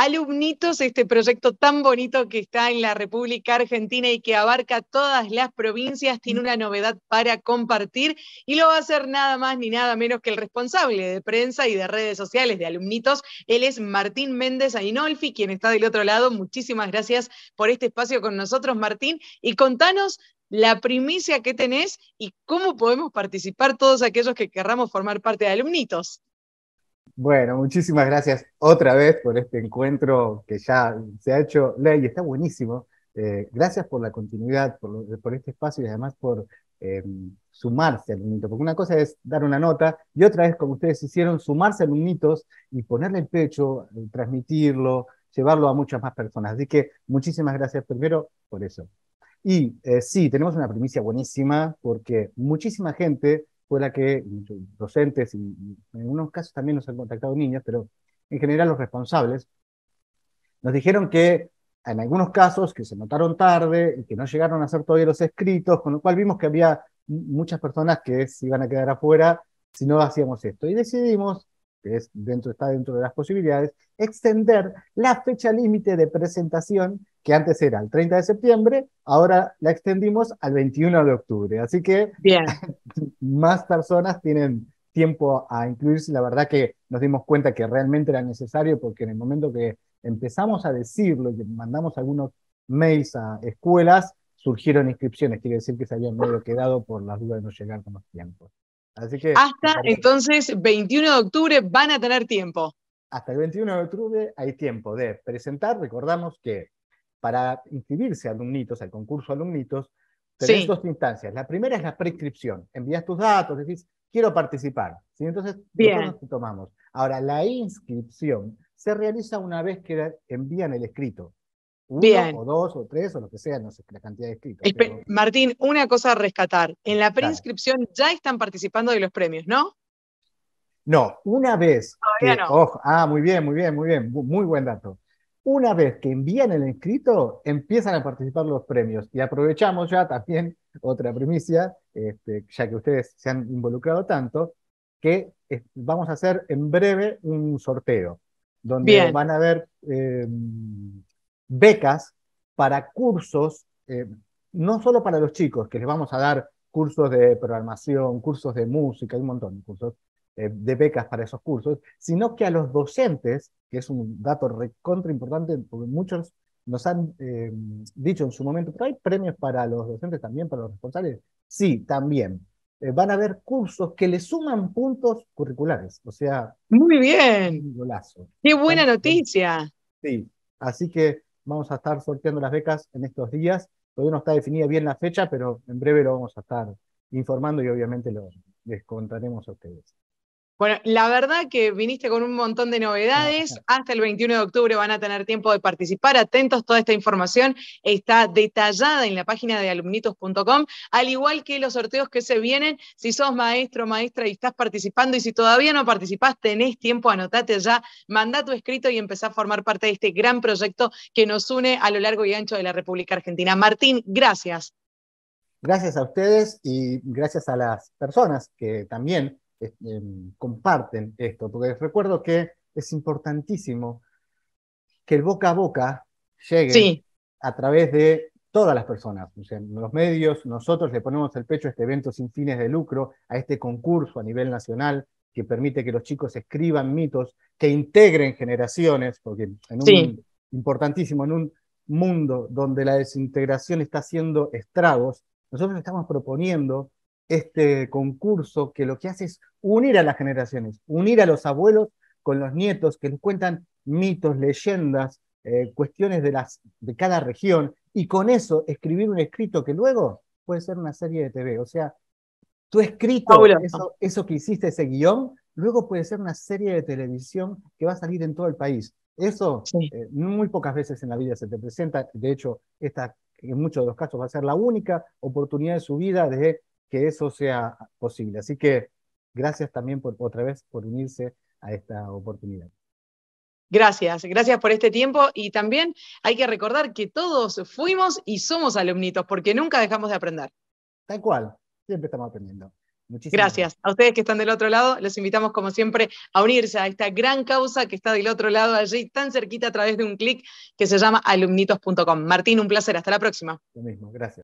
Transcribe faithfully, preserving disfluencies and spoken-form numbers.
Alumnitos, este proyecto tan bonito que está en la República Argentina y que abarca todas las provincias, tiene una novedad para compartir y lo va a hacer nada más ni nada menos que el responsable de prensa y de redes sociales de Alumnitos. Él es Martín Méndez Ainolfi, quien está del otro lado. Muchísimas gracias por este espacio con nosotros, Martín, y contanos la primicia que tenés y cómo podemos participar todos aquellos que querramos formar parte de Alumnitos. Bueno, muchísimas gracias otra vez por este encuentro que ya se ha hecho ley y está buenísimo. Eh, gracias por la continuidad, por, lo- por este espacio y además por eh, sumarse al Alumnito, porque una cosa es dar una nota y otra es, como ustedes hicieron, sumarse a Alumnitos y ponerle el pecho, eh, transmitirlo, llevarlo a muchas más personas. Así que muchísimas gracias primero por eso. Y eh, sí, tenemos una primicia buenísima porque muchísima gente fue la que, muchos docentes y, y en unos casos también nos han contactado niños, pero en general los responsables, nos dijeron que en algunos casos que se notaron tarde y que no llegaron a hacer todavía los escritos, con lo cual vimos que había muchas personas que se iban a quedar afuera si no hacíamos esto. Y decidimos, que es dentro, está dentro de las posibilidades, extender la fecha límite de presentación, que antes era el treinta de septiembre, ahora la extendimos al veintiuno de octubre. Así que Bien. más personas tienen tiempo a incluirse. La verdad que nos dimos cuenta que realmente era necesario porque en el momento que empezamos a decirlo y mandamos algunos mails a escuelas, surgieron inscripciones. Quiere decir que se habían medio quedado por las dudas de no llegar con los tiempos. Así que me Hasta parece, entonces, veintiuno de octubre, van a tener tiempo. hasta el veintiuno de octubre hay tiempo de presentar. Recordamos que para inscribirse a Alumnitos, al concurso Alumnitos, tenés Sí, dos instancias. La primera es la prescripción. Envías tus datos, decís, quiero participar. ¿Sí? Entonces, nosotros bien. nos tomamos. Ahora, la inscripción se realiza una vez que envían el escrito. Uno Bien. o dos o tres o lo que sea, no sé la cantidad de escritos, Espe- pero Martín, una cosa a rescatar. En la claro. preinscripción ya están participando de los premios, ¿no? No, una vez Todavía que, no. ojo, ah, muy bien, muy bien, muy bien, mu- muy buen dato. Una vez que envían el inscrito, empiezan a participar los premios. Y aprovechamos ya también otra primicia, este, ya que ustedes se han involucrado tanto, que eh, vamos a hacer en breve un sorteo, donde Bien. van a haber eh, becas para cursos, eh, no solo para los chicos, que les vamos a dar cursos de programación, cursos de música, hay un montón de cursos, eh, de becas para esos cursos, sino que a los docentes, que es un dato recontra importante, porque muchos nos han eh, dicho en su momento, pero hay premios para los docentes también, para los responsables. Sí, también. Eh, van a haber cursos que le suman puntos curriculares, o sea, Muy bien. un golazo. Qué buena Están, noticia. sí, así que vamos a estar sorteando las becas en estos días. Todavía no está definida bien la fecha, pero en breve lo vamos a estar informando y obviamente lo, les contaremos a ustedes. Bueno, la verdad que viniste con un montón de novedades. Hasta el veintiuno de octubre van a tener tiempo de participar. Atentos, toda esta información está detallada en la página de alumnitos punto com, al igual que los sorteos que se vienen. Si sos maestro o maestra y estás participando, y si todavía no participás, tenés tiempo, anotate ya, mandá tu escrito y empezá a formar parte de este gran proyecto que nos une a lo largo y ancho de la República Argentina. Martín, gracias. Gracias a ustedes y gracias a las personas que también eh, em, comparten esto, porque recuerdo que es importantísimo que el boca a boca llegue Sí, a través de todas las personas. O sea, en los medios, nosotros le ponemos el pecho a este evento sin fines de lucro, a este concurso a nivel nacional que permite que los chicos escriban mitos, que integren generaciones, porque en sí. un importantísimo, en un mundo donde la desintegración está haciendo estragos, nosotros estamos proponiendo este concurso que lo que hace es unir a las generaciones, unir a los abuelos con los nietos que les cuentan mitos, leyendas, eh, cuestiones de, las, de cada región, y con eso escribir un escrito que luego puede ser una serie de T V. O sea, tu escrito, Fabuloso. eso, eso que hiciste, ese guión, luego puede ser una serie de televisión que va a salir en todo el país. Eso Sí. eh, muy pocas veces en la vida se te presenta. De hecho, esta en muchos de los casos va a ser la única oportunidad de su vida de que eso sea posible. Así que gracias también por, otra vez por unirse a esta oportunidad. Gracias, gracias por este tiempo y también hay que recordar que todos fuimos y somos alumnitos porque nunca dejamos de aprender. Tal cual, siempre estamos aprendiendo. Muchísimas gracias. A ustedes que están del otro lado, los invitamos como siempre a unirse a esta gran causa que está del otro lado allí, tan cerquita a través de un clic que se llama alumnitos punto com. Martín, un placer. Hasta la próxima. Lo mismo, gracias.